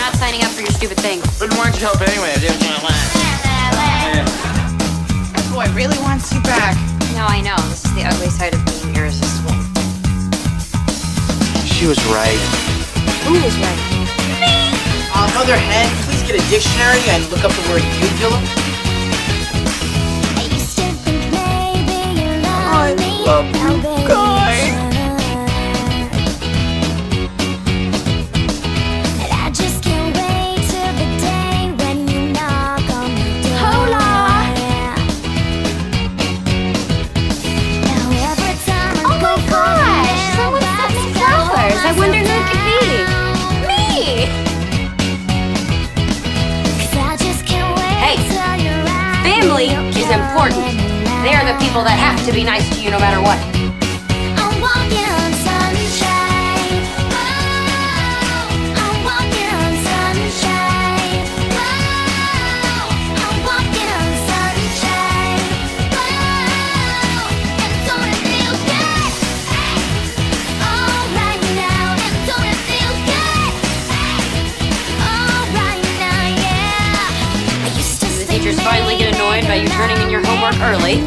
not signing up for your stupid thing. But why don't you help anyway? I didn't want to laugh. Boy really wants you back. No, I know. This is the ugly side of being irresistible. She was right. Who was right? Me! Mother Hen, please get a dictionary and look up the word uvula. I love you guys. I wonder who it could be. Me! Hey, family is important. They are the people that have to be nice to you no matter what. I'm walking on sunshine. I'm walking on sunshine. I'm walking on sunshine. And don't it feel good? All right now, and don't it feel good? All right now, yeah. I used to The teachers finally get annoyed by you turning in your homework early.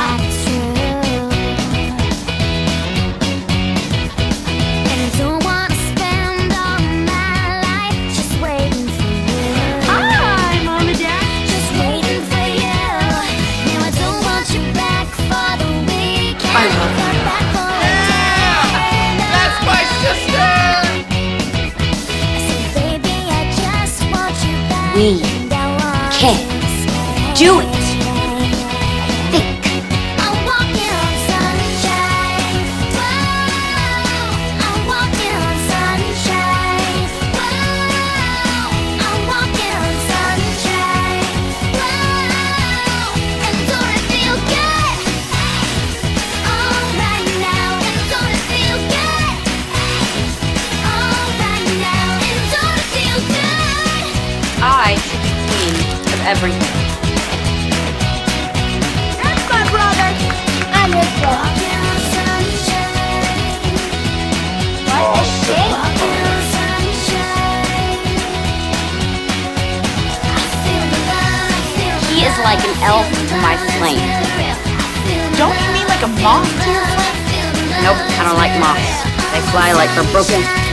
We can do it. Think. I'm walking on sunshine. I'm walking on sunshine. I'm walking on sunshine. And don't it feel good? All right now, and don't it feel good? All right now, and don't it feel good? I should be queen of everything. That's my brother. I'm his brother. What a shame. He is like an elf to my flame. Don't you mean like a moth to your flame? Nope, I don't like moths. They fly like they're broken